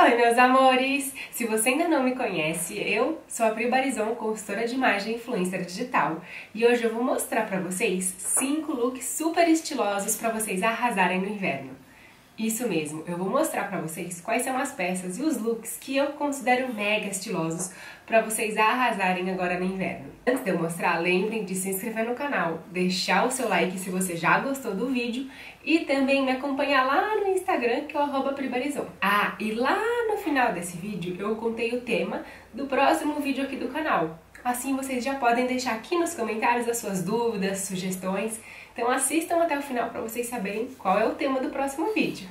Oi, meus amores! Se você ainda não me conhece, eu sou a Pri Barizon, consultora de imagem e influencer digital. E hoje eu vou mostrar pra vocês 5 looks super estilosos pra vocês arrasarem no inverno. Isso mesmo, eu vou mostrar pra vocês quais são as peças e os looks que eu considero mega estilosos pra vocês arrasarem agora no inverno. Antes de eu mostrar, lembrem de se inscrever no canal, deixar o seu like se você já gostou do vídeo e também me acompanhar lá no Instagram, que é o @pribarizon. Ah, e lá no final desse vídeo eu contei o tema do próximo vídeo aqui do canal. Assim vocês já podem deixar aqui nos comentários as suas dúvidas, sugestões. Então assistam até o final para vocês saberem qual é o tema do próximo vídeo.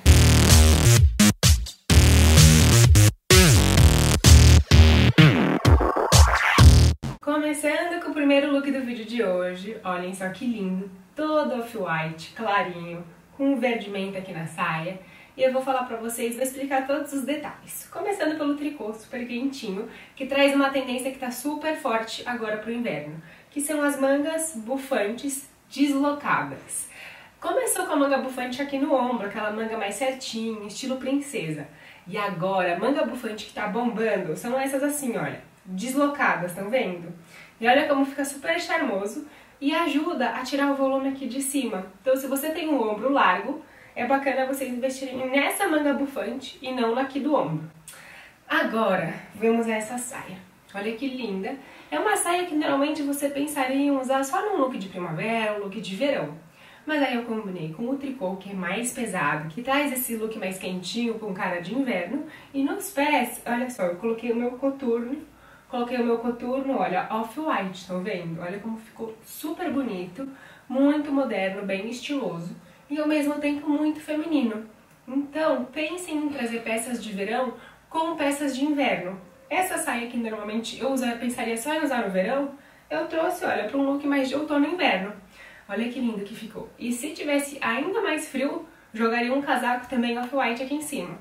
Começando com o primeiro look do vídeo de hoje, olhem só que lindo, todo off-white, clarinho, com um verde menta aqui na saia. E eu vou falar pra vocês, vou explicar todos os detalhes. Começando pelo tricô super quentinho, que traz uma tendência que tá super forte agora pro inverno, que são as mangas bufantes deslocadas. Começou com a manga bufante aqui no ombro, aquela manga mais certinha, estilo princesa. E agora, a manga bufante que tá bombando são essas assim, olha, deslocadas, estão vendo? E olha como fica super charmoso e ajuda a tirar o volume aqui de cima. Então, se você tem um ombro largo, é bacana vocês investirem nessa manga bufante e não aqui do ombro. Agora, vamos a essa saia. Olha que linda. É uma saia que normalmente você pensaria em usar só num look de primavera, um look de verão. Mas aí eu combinei com o tricô, que é mais pesado, que traz esse look mais quentinho, com cara de inverno. E nos pés, olha só, eu coloquei o meu coturno. Olha, off-white, estão vendo? Olha como ficou super bonito, muito moderno, bem estiloso. E ao mesmo tempo muito feminino. Então, pensem em trazer peças de verão com peças de inverno. Essa saia que normalmente eu pensaria só em usar no verão, eu trouxe, olha, para um look mais de outono e inverno. Olha que lindo que ficou. E se tivesse ainda mais frio, jogaria um casaco também off-white aqui em cima.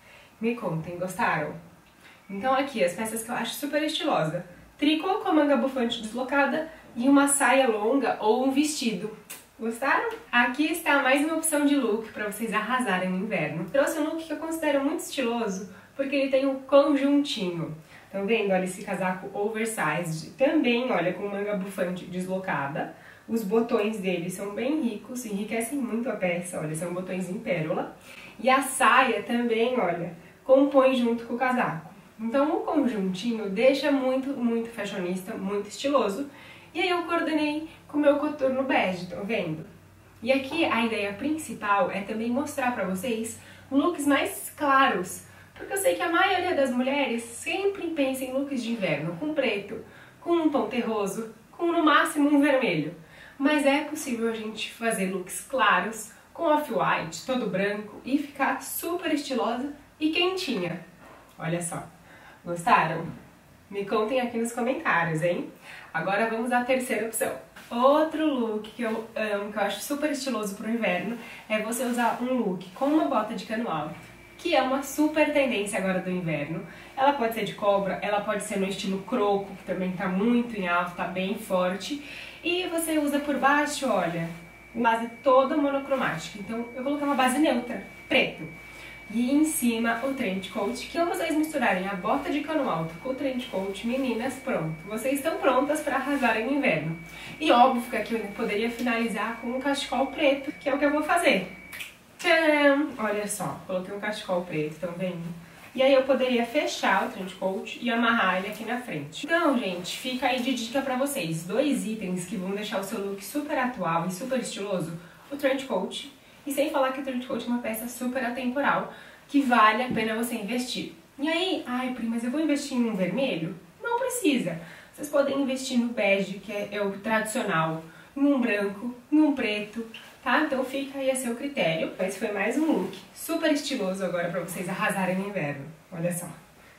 Me contem, gostaram? Então aqui, as peças que eu acho super estilosa. Tricô com a manga bufante deslocada e uma saia longa ou um vestido. Gostaram? Aqui está mais uma opção de look para vocês arrasarem no inverno. Trouxe um look que eu considero muito estiloso, porque ele tem um conjuntinho. Estão vendo? Olha esse casaco oversized. Também, olha, com manga bufante deslocada. Os botões dele são bem ricos, enriquecem muito a peça. Olha, são botões em pérola. E a saia também, olha, compõe junto com o casaco. Então o conjuntinho deixa muito fashionista, muito estiloso. E aí eu coordenei com o meu coturno bege, estão vendo? E aqui a ideia principal é também mostrar pra vocês looks mais claros. Porque eu sei que a maioria das mulheres sempre pensa em looks de inverno, com preto, com um tom terroso, com no máximo um vermelho. Mas é possível a gente fazer looks claros, com off-white, todo branco, e ficar super estilosa e quentinha. Olha só, gostaram? Me contem aqui nos comentários, hein? Agora vamos à terceira opção. Outro look que eu amo, que eu acho super estiloso pro inverno, é você usar um look com uma bota de cano alto, que é uma super tendência agora do inverno. Ela pode ser de cobra, ela pode ser no estilo croco, que também tá muito em alta, tá bem forte. E você usa por baixo, olha, base toda monocromática. Então eu vou colocar uma base neutra, preto. E em cima o trench coat, que ao vocês misturarem a bota de cano alto com o trench coat, meninas, pronto. Vocês estão prontas para arrasarem no inverno. E óbvio que aqui eu poderia finalizar com um cachecol preto, que é o que eu vou fazer. Tcharam! Olha só, coloquei um cachecol preto, estão vendo? E aí eu poderia fechar o trench coat e amarrar ele aqui na frente. Então, gente, fica aí de dica pra vocês. 2 itens que vão deixar o seu look super atual e super estiloso. O trench coat. E sem falar que o trench coat é uma peça super atemporal, que vale a pena você investir. E aí, ai, Pri, mas eu vou investir em um vermelho? Não precisa. Vocês podem investir no bege, que é o tradicional, em um branco, em um preto, tá? Então fica aí a seu critério. Esse foi mais um look super estiloso agora pra vocês arrasarem no inverno. Olha só.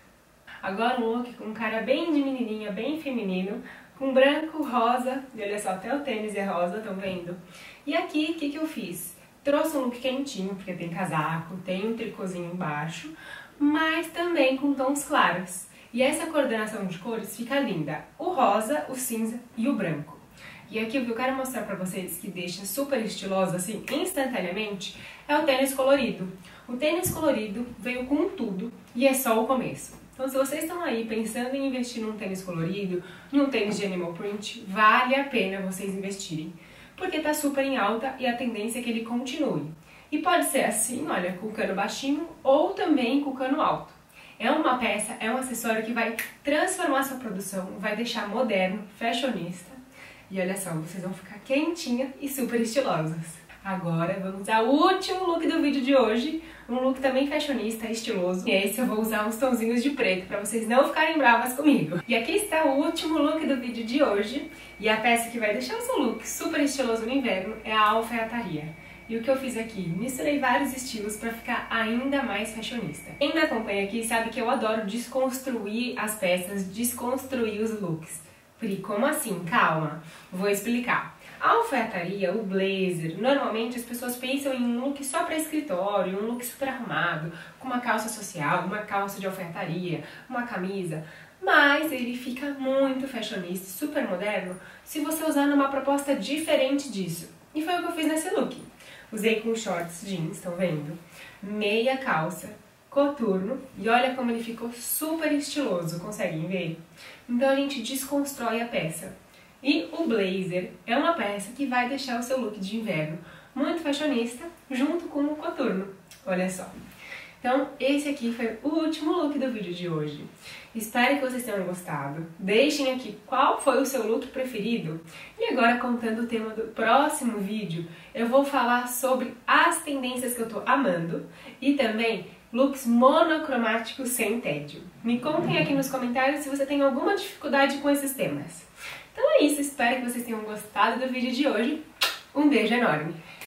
Agora um look com cara bem de menininha, bem feminino, com branco, rosa, e olha só, até o tênis é rosa, estão vendo? E aqui, o que eu fiz? Trouxe um look quentinho, porque tem casaco, tem um tricôzinho embaixo, mas também com tons claros. E essa coordenação de cores fica linda, o rosa, o cinza e o branco. E aqui o que eu quero mostrar pra vocês que deixa super estiloso assim instantaneamente é o tênis colorido. O tênis colorido veio com tudo e é só o começo. Então, se vocês estão aí pensando em investir num tênis colorido, num tênis de animal print, vale a pena vocês investirem, porque tá super em alta e a tendência é que ele continue. E pode ser assim, olha, com o cano baixinho ou também com o cano alto. É uma peça, é um acessório que vai transformar sua produção, vai deixar moderno, fashionista. E olha só, vocês vão ficar quentinhas e super estilosas. Agora vamos ao último look do vídeo de hoje, um look também fashionista, estiloso. E esse eu vou usar uns tonzinhos de preto para vocês não ficarem bravas comigo. E aqui está o último look do vídeo de hoje, e a peça que vai deixar o seu look super estiloso no inverno é a alfaiataria. E o que eu fiz aqui? Misturei vários estilos para ficar ainda mais fashionista. Quem me acompanha aqui sabe que eu adoro desconstruir as peças, desconstruir os looks. Pri, como assim? Calma, vou explicar. A alfaiataria, o blazer, normalmente as pessoas pensam em um look só para escritório, um look super arrumado, com uma calça social, uma calça de alfaiataria, uma camisa, mas ele fica muito fashionista, super moderno, se você usar numa proposta diferente disso. E foi o que eu fiz nesse look. Usei com shorts jeans, estão vendo? Meia calça, coturno, e olha como ele ficou super estiloso, conseguem ver? Então a gente desconstrói a peça. E o blazer é uma peça que vai deixar o seu look de inverno muito fashionista, junto com o coturno. Olha só. Então, esse aqui foi o último look do vídeo de hoje. Espero que vocês tenham gostado. Deixem aqui qual foi o seu look preferido. E agora, contando o tema do próximo vídeo, eu vou falar sobre as tendências que eu tô amando e também looks monocromáticos sem tédio. Me contem aqui nos comentários se você tem alguma dificuldade com esses temas. Então é isso, espero que vocês tenham gostado do vídeo de hoje. Um beijo enorme!